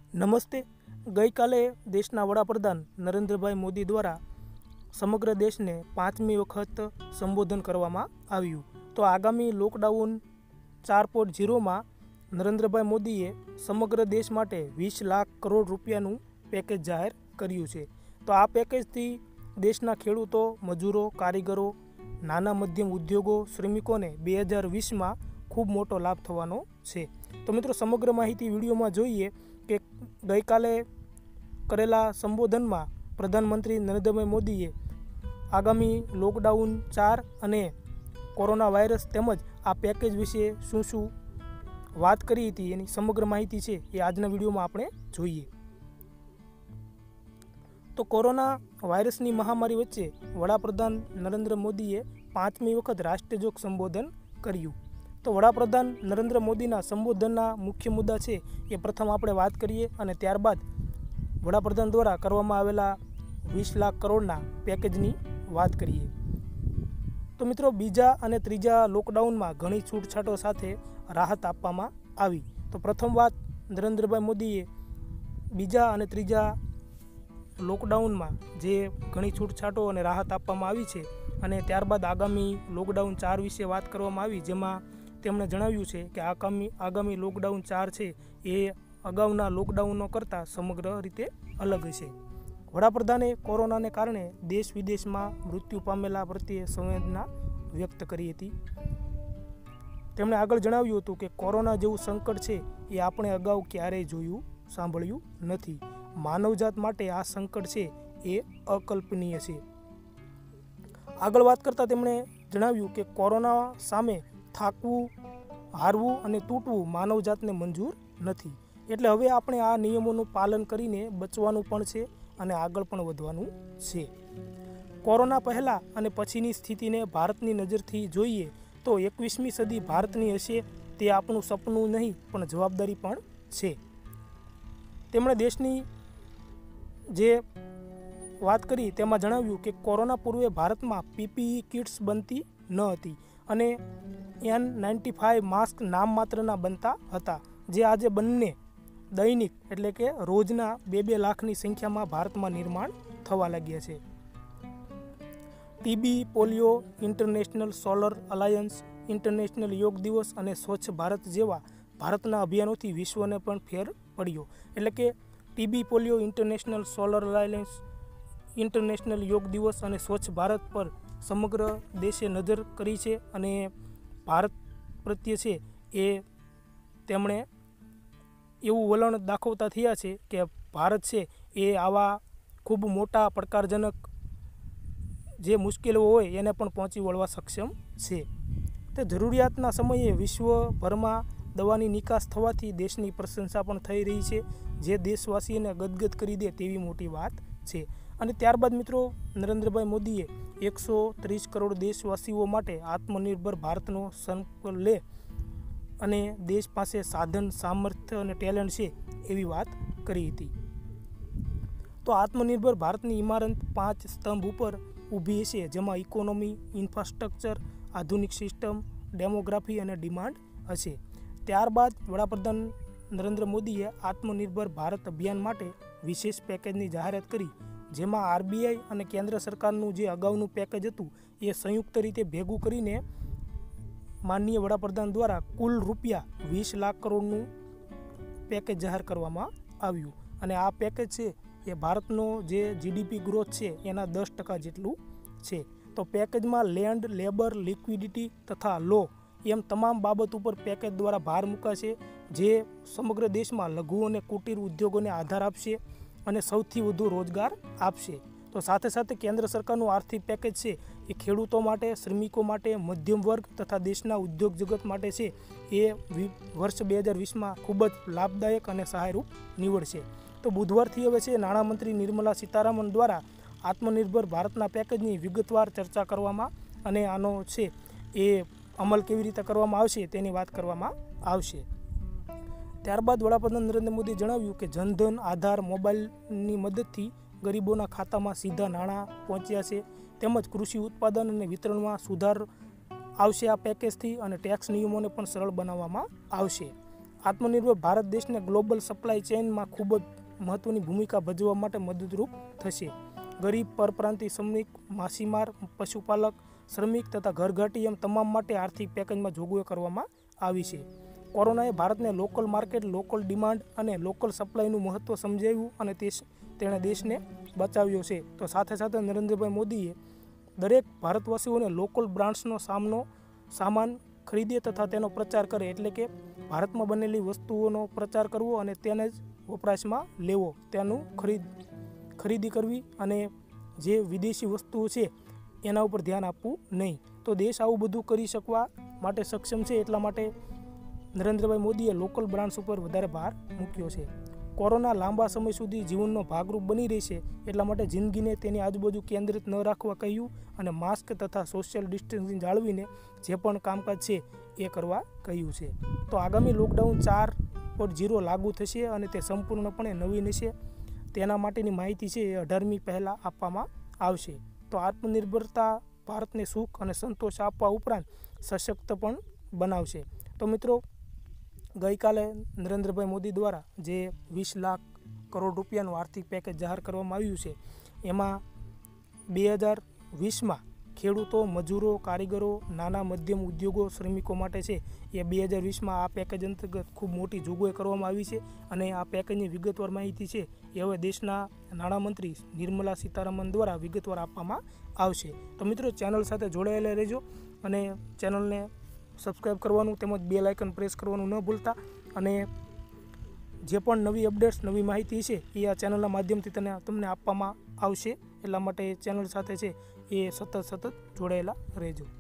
નમસ્તે। ગઈકાલે દેશના વડાપ્રધાન નરેન્દ્રભાઈ મોદી દ્વારા સમગ્ર દેશને 5મી વખત સંબોધન કરવામાં આવ્યું। તો આગામી લોકડાઉન 4.0માં નરેન્દ્રભાઈ મોદીએ સમગ્ર દેશ માટે 20 લાખ કરોડ રૂપિયાનું પેકેજ જાહેર કર્યું છે। તો આ પેકેજથી દેશના ખેડૂતો, મજૂરો, કારીગરો, નાના મધ્યમ ઉદ્યોગો, શ્રમિકોને 2020માં ખૂબ મોટો લાભ થવાનો છે। તો મિત્રો, સમગ્ર માહિતી વિડીયોમાં જોઈએ કે ગઈકાલે કરેલા સંબોધનમાં પ્રધાનમંત્રી નરેન્દ્રભાઈ મોદીએ આગામી લોકડાઉન 4 અને કોરોના વાયરસ તેમજ આ પેકેજ વિશે શું વાત કરી હતી એની સમગ્ર માહિતી છે એ આજના વિડીયોમાં આપણે જોઈએ। તો કોરોના વાયરસની મહામારી વચ્ચે વડાપ્રધાન નરેન્દ્ર મોદીએ 5મી વખત રાષ્ટ્રજોગ સંબોધન કર્યું। તો વડાપ્રધાન નરેન્દ્ર મોદીના સંબોધનના મુખ્ય મુદ્દા છે એ પ્રથમ આપણે વાત કરીએ અને ત્યારબાદ વડાપ્રધાન દ્વારા કરવામાં આવેલા 20 લાખ કરોડના પેકેજની વાત કરીએ। તો મિત્રો, બીજા અને ત્રીજા લોકડાઉનમાં ઘણી છૂટછાટો સાથે રાહત આપવામાં આવી। તો પ્રથમ વાત, નરેન્દ્રભાઈ મોદીએ બીજા અને ત્રીજા લોકડાઉનમાં જે ઘણી છૂટછાટો અને રાહત આપવામાં આવી છે અને ત્યારબાદ આગામી લોકડાઉન 4 વિશે વાત કરવામાં આવી, જેમાં તેમણે જણાવ્યું છે કે આગામી લોકડાઉન 4 છે એ અગાઉના લોકડાઉનો કરતાં સમગ્ર રીતે અલગ છે। વડાપ્રધાને કોરોનાને કારણે દેશ વિદેશમાં મૃત્યુ પામેલા પ્રત્યે સંવેદના વ્યક્ત કરી હતી। તેમણે આગળ જણાવ્યું હતું કે કોરોના જેવું સંકટ છે એ આપણે અગાઉ ક્યારેય જોયું સાંભળ્યું નથી। માનવજાત માટે આ સંકટ છે એ અકલ્પનીય છે। આગળ વાત કરતાં તેમણે જણાવ્યું કે કોરોના સામે થાકવું, હારવું અને તૂટવું માનવજાતને મંજૂર નથી। એટલે હવે આપણે આ નિયમોનું પાલન કરીને બચવાનું પણ છે અને આગળ પણ વધવાનું છે। કોરોના પહેલાં અને પછીની સ્થિતિને ભારતની નજરથી જોઈએ તો 21મી સદી ભારતની હશે તે આપણું સપનું નહીં પણ જવાબદારી પણ છે। તેમણે દેશની જે વાત કરી તેમાં જણાવ્યું કે કોરોના પૂર્વે ભારતમાં પીપીઈ કિટ્સ બનતી ન હતી અને N95 માસ્ક નામ માત્રના બનતા હતા, જે આજે બંને દૈનિક એટલે કે રોજના 2 લાખની સંખ્યામાં ભારતમાં નિર્માણ થવા લાગ્યા છે। TB, polio, international solar alliance, international yoga દિવસ અને સ્વચ્છ ભારત જેવા ભારતના અભિયાનોથી વિશ્વને પણ ફેર પડ્યો। એટલે કે TB, polio, international solar alliance, international yoga દિવસ અને સ્વચ્છ ભારત પર સમગ્ર દેશે નજર કરી છે અને ભારત પ્રત્યે છે એ તેમણે એવું વલણ દાખવતા થયા છે કે ભારત છે એ આવા ખૂબ મોટા પડકારજનક જે મુશ્કેલીઓ હોય એને પણ પહોંચી વળવા સક્ષમ છે। તે જરૂરિયાતના સમયે વિશ્વભરમાં દવાની નિકાસ થવાથી દેશની પ્રશંસા પણ થઈ રહી છે, જે દેશવાસીઓને ગદગદ કરી દે તેવી મોટી વાત છે। અને ત્યારબાદ મિત્રો, નરેન્દ્રભાઈ મોદીએ 130 કરોડ દેશવાસીઓ માટે આત્મનિર્ભર ભારતનો સંકલ્પ લે અને દેશ પાસે સાધન, સામર્થ્ય અને ટેલેન્ટ છે એવી વાત કરી હતી। તો આત્મનિર્ભર ભારતની ઇમારત 5 સ્તંભ ઉપર ઊભી છે, જેમાં ઇકોનોમી, ઇન્ફ્રાસ્ટ્રક્ચર, આધુનિક સિસ્ટમ, ડેમોગ્રાફી અને ડિમાન્ડ હશે। ત્યારબાદ વડાપ્રધાન નરેન્દ્ર મોદીએ આત્મનિર્ભર ભારત અભિયાન માટે વિશેષ પેકેજની જાહેરાત કરી, જેમાં આરબીઆઈ અને કેન્દ્ર સરકારનું જે અગાઉનું પેકેજ હતું એ સંયુક્ત રીતે ભેગું કરીને માનનીય વડાપ્રધાન દ્વારા કુલ રૂપિયા 20 લાખ કરોડનું પેકેજ જાહેર કરવામાં આવ્યું। અને આ પેકેજ છે એ ભારતનો જે જીડીપી ગ્રોથ છે એના 10% જેટલું છે। તો પેકેજમાં લેન્ડ, લેબર, લિક્વિડિટી તથા લો એમ તમામ બાબત ઉપર પેકેજ દ્વારા ભાર મૂકાશે, જે સમગ્ર દેશમાં લઘુ અને કુટીર ઉદ્યોગોને આધાર આપશે અને સૌથી વધુ રોજગાર આપશે। તો સાથે સાથે કેન્દ્ર સરકારનું આર્થિક પેકેજ છે એ ખેડૂતો માટે, શ્રમિકો માટે, મધ્યમ વર્ગ તથા દેશના ઉદ્યોગ જગત માટે છે એ વર્ષ 2020માં ખૂબ જ લાભદાયક અને સહાયરૂપ નીવડશે। તો બુધવારથી હવે છે નાણામંત્રી નિર્મલા સીતારામન દ્વારા આત્મનિર્ભર ભારતના પેકેજની વિગતવાર ચર્ચા કરવામાં અને આનો છે એ અમલ કેવી રીતે કરવામાં આવશે તેની વાત કરવામાં આવશે। ત્યારબાદ વડાપ્રધાન નરેન્દ્ર મોદીએ જણાવ્યું કે જનધન, આધાર, મોબાઈલની મદદથી ગરીબોના ખાતામાં સીધા નાણાં પહોંચ્યા છે, તેમજ કૃષિ ઉત્પાદન અને વિતરણમાં સુધાર આવશે આ પેકેજથી અને ટેક્સ નિયમોને પણ સરળ બનાવવામાં આવશે। આત્મનિર્ભર ભારત દેશને ગ્લોબલ સપ્લાય ચેઇનમાં ખૂબ જ મહત્વની ભૂમિકા ભજવવા માટે મદદરૂપ થશે. ગરીબ, પરપ્રાંતીય શ્રમિક, માછીમાર, પશુપાલક, શ્રમિક તથા ઘરઘાટી એમ તમામ માટે આર્થિક પેકેજમાં જોગવાઈ કરવામાં આવી છે. કોરોનાએ ભારતને લોકલ માર્કેટ, લોકલ ડિમાન્ડ અને લોકલ સપ્લાયનું મહત્ત્વ સમજાવ્યું અને તેણે દેશને બચાવ્યો છે. તો સાથે સાથે નરેન્દ્રભાઈ મોદીએ દરેક ભારતવાસીઓને લોકલ બ્રાન્ડ્સનો સામાન ખરીદે તથા તેનો પ્રચાર કરે, એટલે કે ભારતમાં બનેલી વસ્તુઓનો પ્રચાર કરવો અને તેને જ વપરાશમાં લેવો, તેનું ખરીદી કરવી અને જે વિદેશી વસ્તુઓ છે એના ઉપર ધ્યાન આપવું નહીં. તો દેશ આવું બધું કરી શકવા માટે સક્ષમ છે, એટલા માટે નરેન્દ્રભાઈ મોદીએ લોકલ બ્રાન્ડ્સ ઉપર વધારે ભાર મૂક્યો છે. કોરોના લાંબા સમય સુધી જીવનનો ભાગરૂપ બની રહેશે, એટલા માટે જિંદગીને તેની આજુબાજુ કેન્દ્રિત ન રાખવા કહ્યું અને માસ્ક તથા સોશિયલ ડિસ્ટન્સિંગ જાળવીને જે પણ કામકાજ છે એ કરવા કહ્યું છે. તો આગામી લોકડાઉન 4.0 લાગુ થશે અને તે સંપૂર્ણપણે નવીન હશે. તેના માટેની માહિતી છે એ 18મી પહેલાં આપવામાં આવશે. તો આત્મનિર્ભરતા ભારતને સુખ અને સંતોષ આપવા ઉપરાંત સશક્ત પણ બનાવશે. તો મિત્રો, ગઈકાલે નરેન્દ્રભાઈ મોદી દ્વારા જે 20 લાખ કરોડ રૂપિયાનું આર્થિક પેકેજ જાહેર કરવામાં આવ્યું છે, એમાં 2020માં ખેડૂતો, મજૂરો, કારીગરો, નાના મધ્યમ ઉદ્યોગો, શ્રમિકો માટે છે એ 2020માં આ પેકેજ અંતર્ગત ખૂબ મોટી જોગવાઈ કરવામાં આવી છે અને આ પેકેજની વિગતવાર માહિતી છે એ હવે દેશના નાણામંત્રી નિર્મલા સીતારામન દ્વારા વિગતવાર આપવામાં આવશે. તો મિત્રો, ચેનલ સાથે જોડાયેલા રહેજો અને ચેનલને સબસ્ક્રાઈબ કરવાનું તેમજ બેલ આઇકન પ્રેસ કરવાનું ન ભૂલતા. અને જે પણ નવી અપડેટ્સ, નવી માહિતી છે એ આ ચેનલના માધ્યમથી તમને આપવામાં આવશે, એટલા માટે ચેનલ સાથે છે એ સતત જોડાયેલા રહેજો.